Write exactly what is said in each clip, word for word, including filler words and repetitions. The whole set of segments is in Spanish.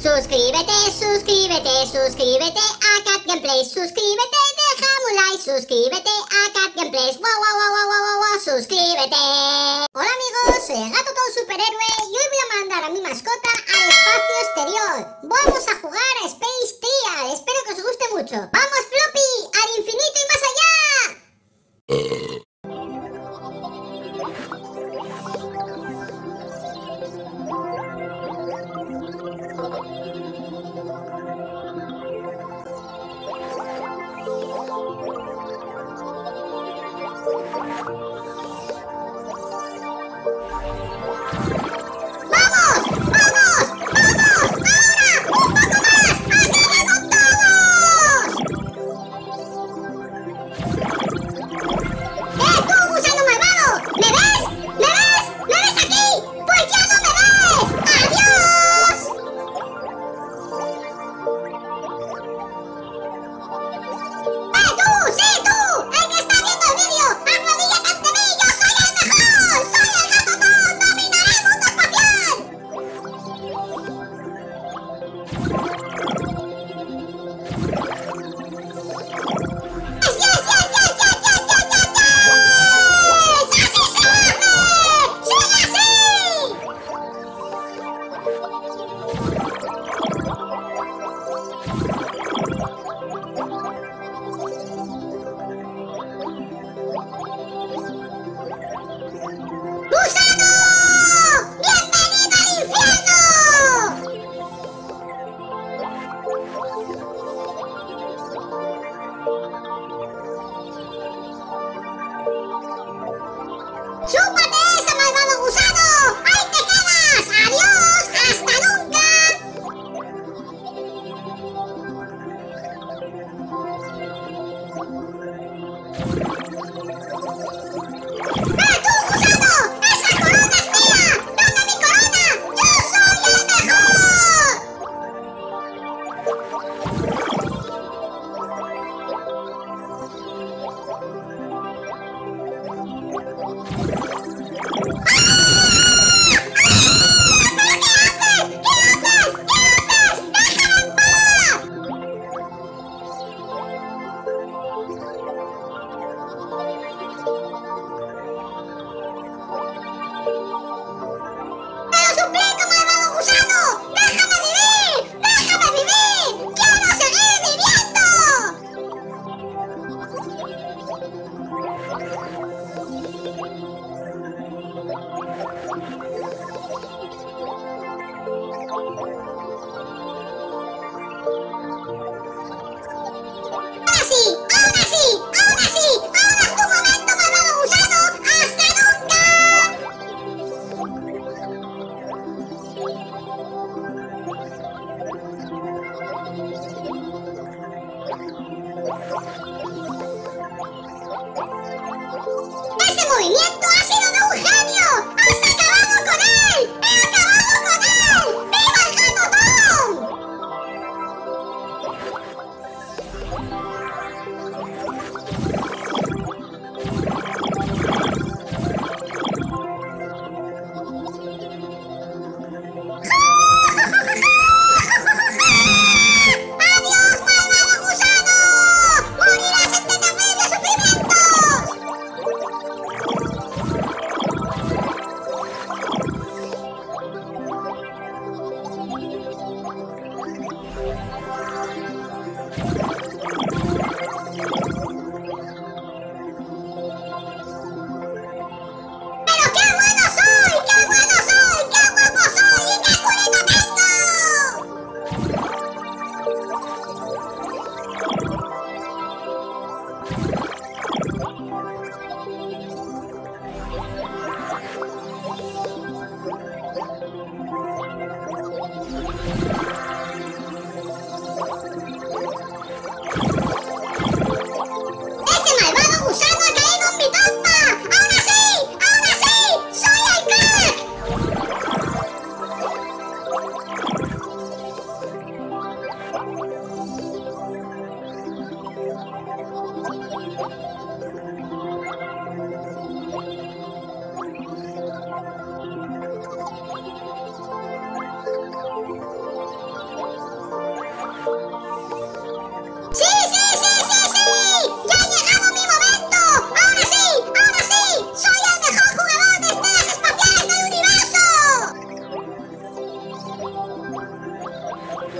Suscríbete, suscríbete, suscríbete a Cat Gameplays. Suscríbete, déjame un like. Suscríbete a Cat Gameplays. Wow, wow, wow, wow, wow, wow, suscríbete. Hola amigos, soy el gato todo superhéroe y hoy voy a mandar a mi mascota al espacio exterior. Vamos a jugar a Space Trial. Espero que os guste mucho. ¡Vamos, Floppy! ¡Al infinito y más allá!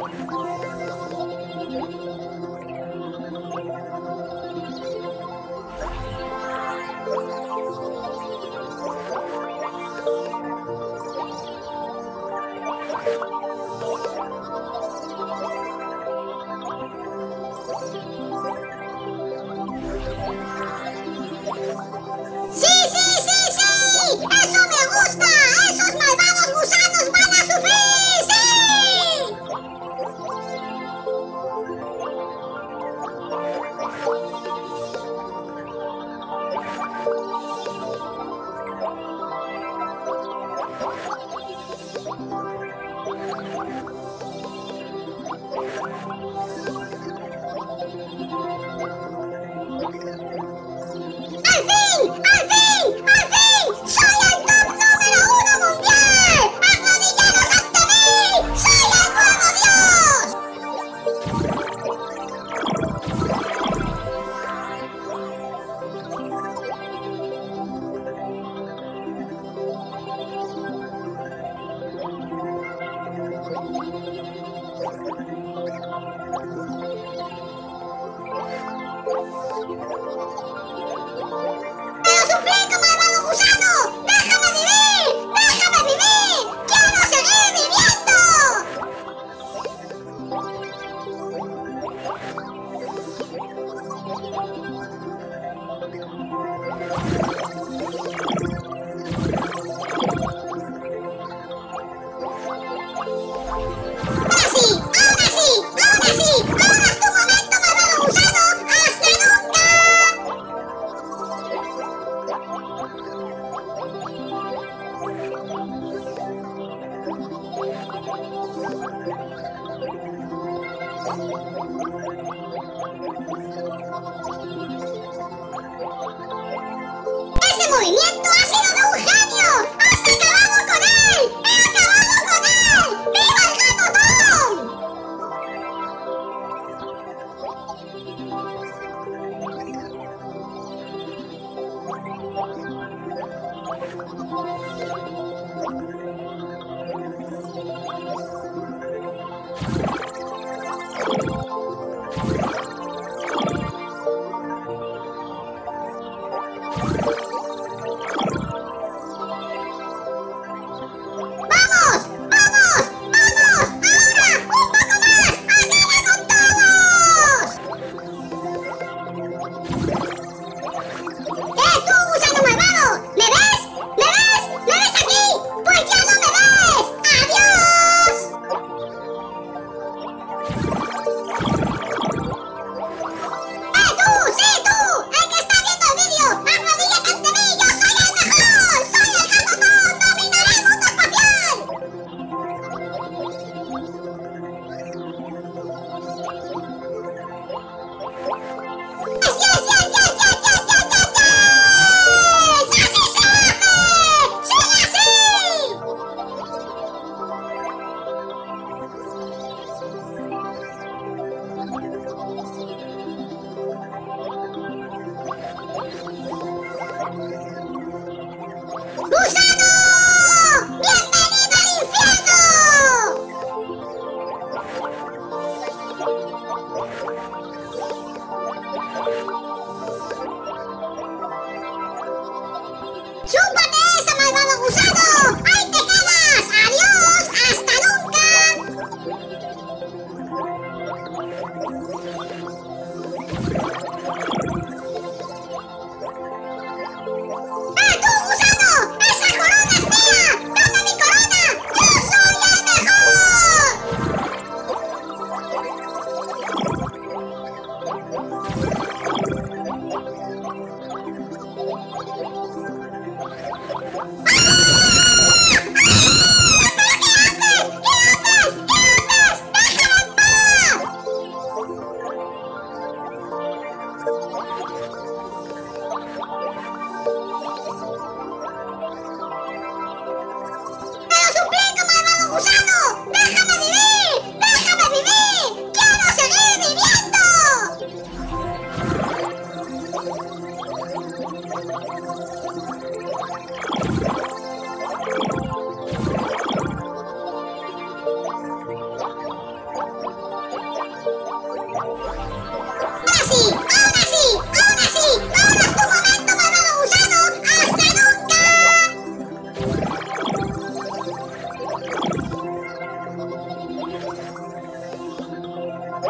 ¡Ese movimiento ha sido de un genio! ¡Has acabado con él! ¡He acabado con él! ¡Viva el gato Tom!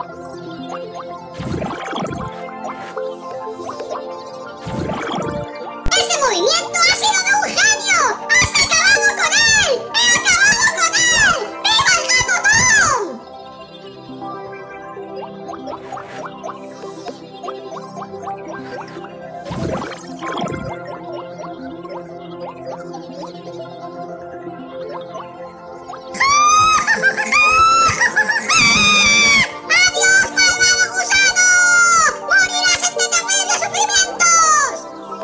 ¡Ese movimiento ha sido de un genio! ¡Has acabado con él! ¡He acabado con él! ¡Viva el gato Tom! ¡Adiós, malvado gusano! ¡Morirás en terribles sufrimientos!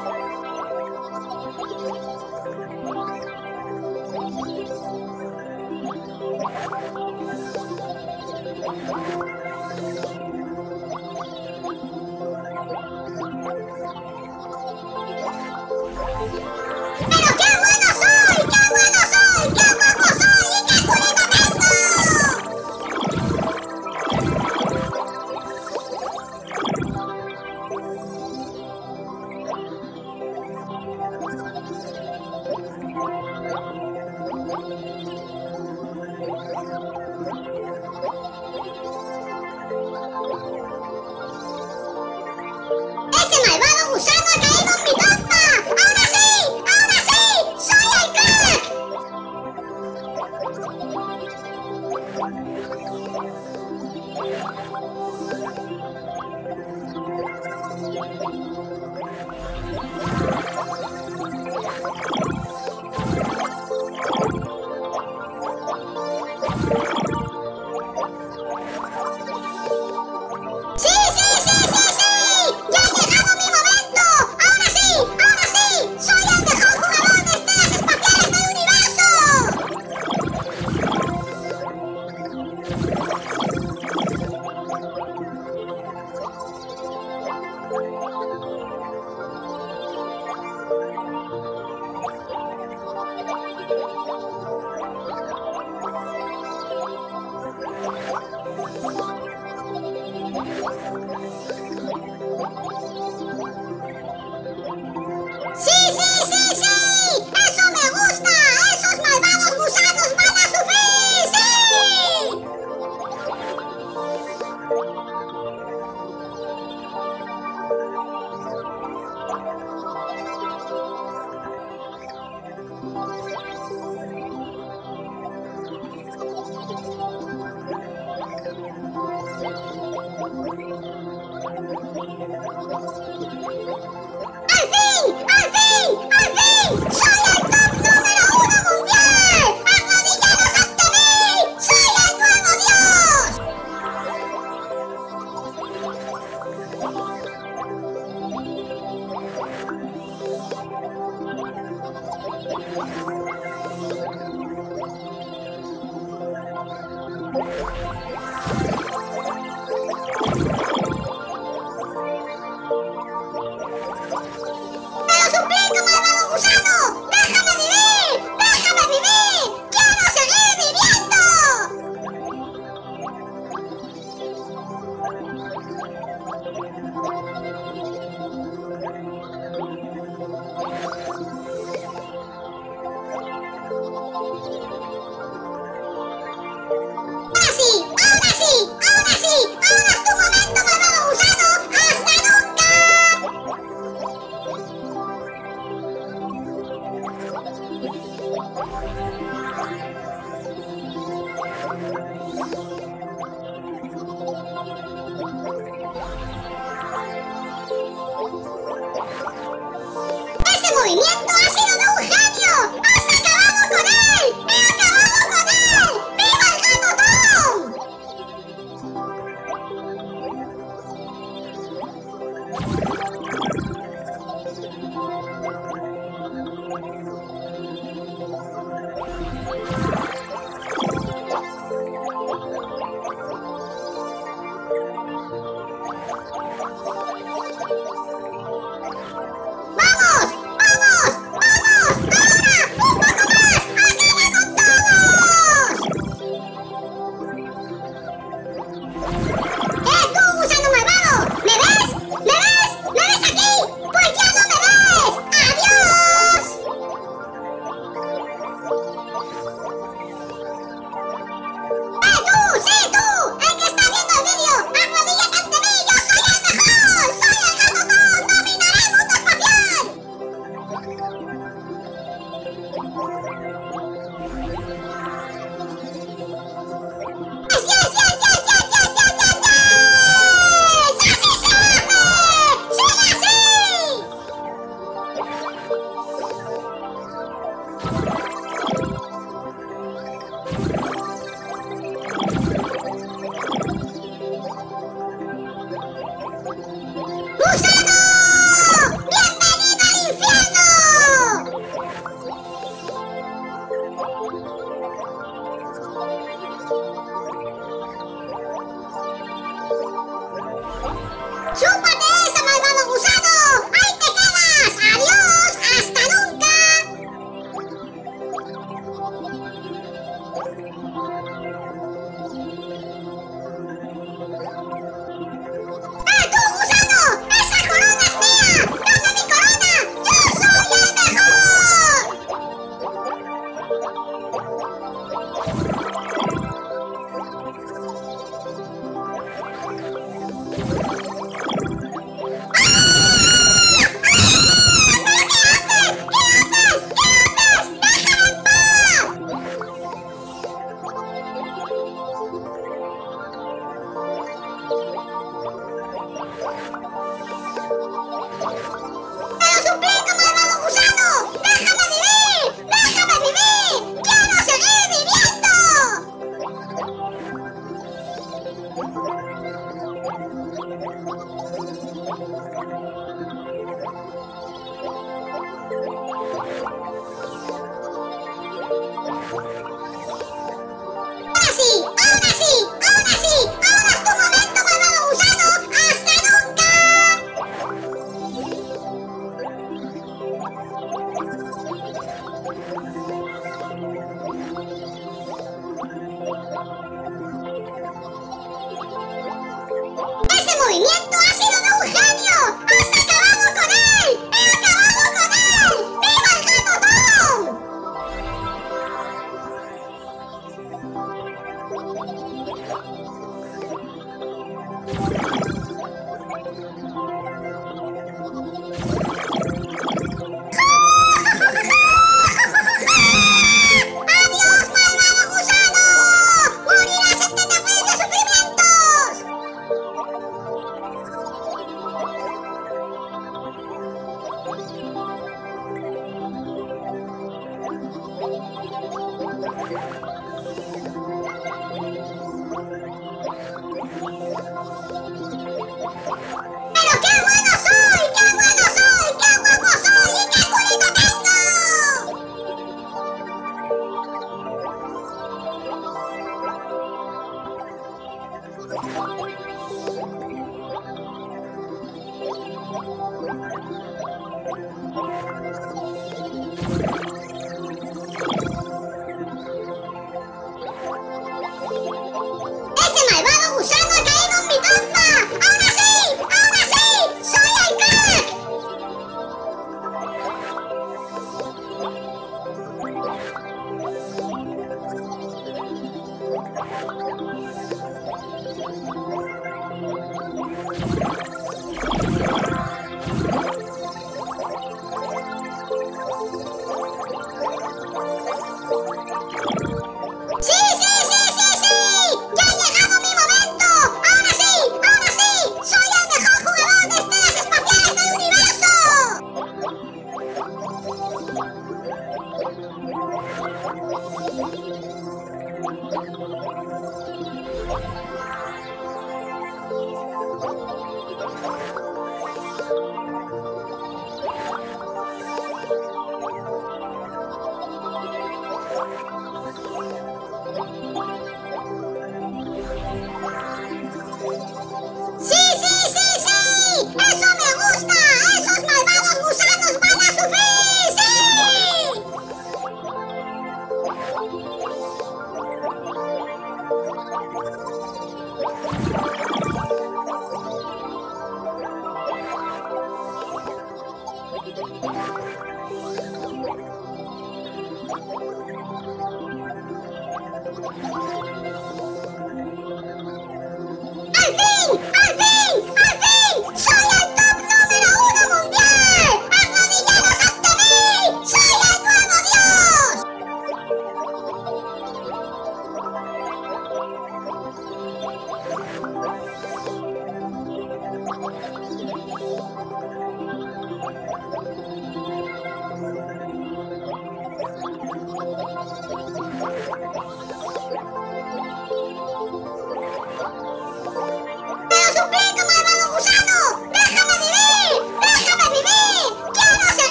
¡Pero qué bueno soy! ¡Qué bueno soy! ¡Qué guapo soy! ¡Y qué culito tengo! ¡Ese malvado gusano ha caído en mi trampa! ¡Ahora sí! ¡Ahora sí! ¡Soy el crack! ¡Sí, sí, sí, sí, sí! ¡Ya ha llegado mi momento! ¡Ahora sí! ¡Ahora sí! ¡Soy el mejor jugador de estrellas espaciales del universo! ¡Sí, sí, sí, sí! ¡Eso me gusta! ¡Esos malvados gusanos van a sufrir! ¡Sí!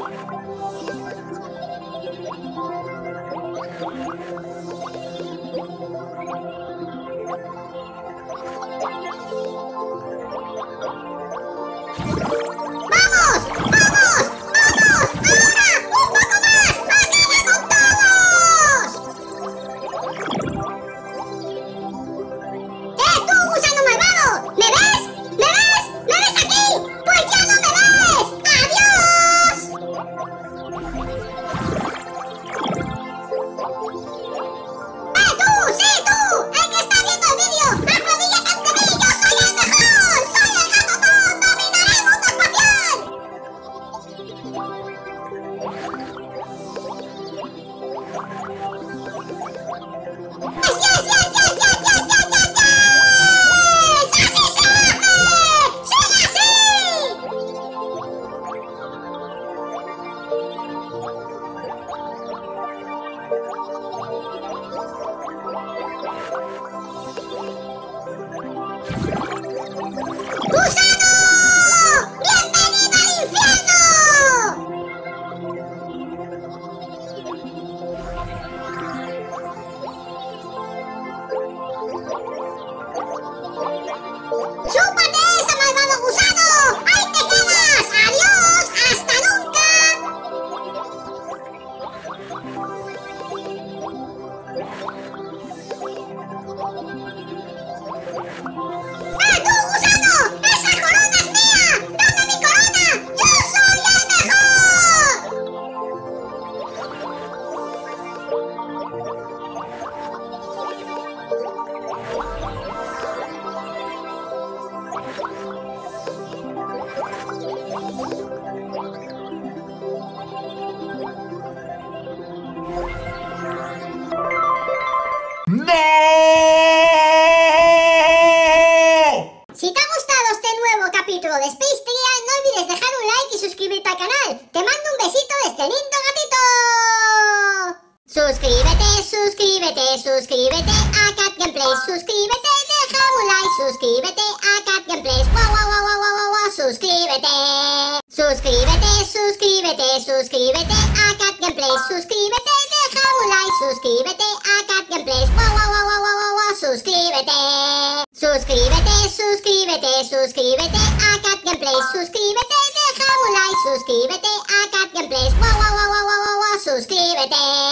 Si te ha gustado este nuevo capítulo de Space Trial, no olvides dejar un like y suscribirte al canal. Te mando un besito de este lindo gatito. Suscríbete, suscríbete, suscríbete a Cat Gameplays. Suscríbete, deja un like. Suscríbete a Cat Gameplays. Wow, wow, wow, wow, wow, wow, suscríbete. Suscríbete, suscríbete, suscríbete a Cat Gameplays. Suscríbete, deja un like. Suscríbete a Cat Gameplays. Wow, wow, wow, wow, wow, wow, suscríbete. Suscríbete, suscríbete, suscríbete a Cat Gameplays. Suscríbete, deja un like. Suscríbete a Cat Gameplays. Wow, wow, wow, wow, wow, wow, suscríbete.